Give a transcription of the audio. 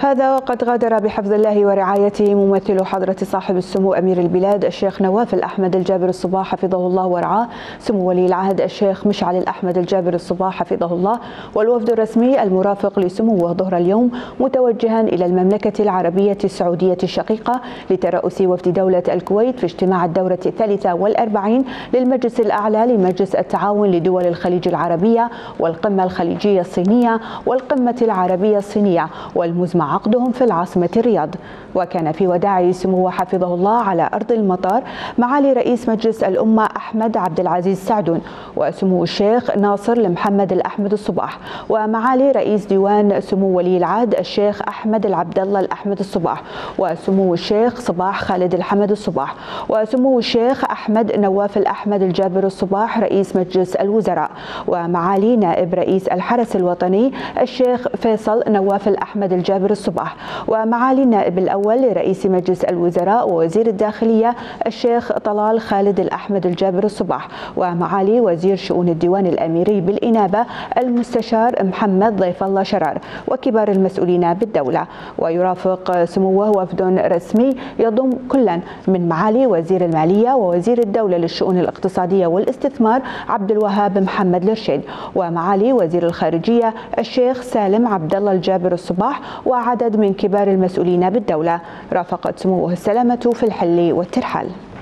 هذا وقد غادر بحفظ الله ورعايته ممثل حضرة صاحب السمو أمير البلاد الشيخ نواف الأحمد الجابر الصباح حفظه الله ورعاه، سمو ولي العهد الشيخ مشعل الأحمد الجابر الصباح حفظه الله، والوفد الرسمي المرافق لسموه ظهر اليوم متوجها إلى المملكة العربية السعودية الشقيقة لترأس وفد دولة الكويت في اجتماع الدورة 43 للمجلس الأعلى لمجلس التعاون لدول الخليج العربية والقمة الخليجية الصينية والقمة العربية الصينية والمزمع عقدهم في العاصمة الرياض. وكان في وداع سموه حفظه الله على أرض المطار معالي رئيس مجلس الأمة أحمد عبد العزيز سعدون، وسمو الشيخ ناصر المحمد الأحمد الصباح، ومعالي رئيس ديوان سمو ولي العهد الشيخ أحمد العبد الله الأحمد الصباح، وسمو الشيخ صباح خالد الحمد الصباح، وسمو الشيخ أحمد نواف الأحمد الجابر الصباح رئيس مجلس الوزراء، ومعالي نائب رئيس الحرس الوطني الشيخ فيصل نواف الأحمد الجابر الصباح، ومعالي النائب الأول لرئيس مجلس الوزراء ووزير الداخلية الشيخ طلال خالد الأحمد الجابر الصباح، ومعالي وزير شؤون الديوان الأميري بالإنابة المستشار محمد ضيف الله شرار، وكبار المسؤولين بالدولة. ويرافق سموه وفد رسمي يضم كلا من معالي وزير المالية ووزير الدولة للشؤون الاقتصادية والاستثمار عبد الوهاب محمد الرشيد، ومعالي وزير الخارجية الشيخ سالم عبد الله الجابر الصباح، وعدد من كبار المسؤولين بالدولة. رافقت سموه السلامة في الحل والترحال.